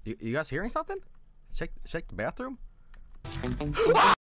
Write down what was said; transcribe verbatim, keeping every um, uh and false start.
You, you guys hearing something? Check check the bathroom.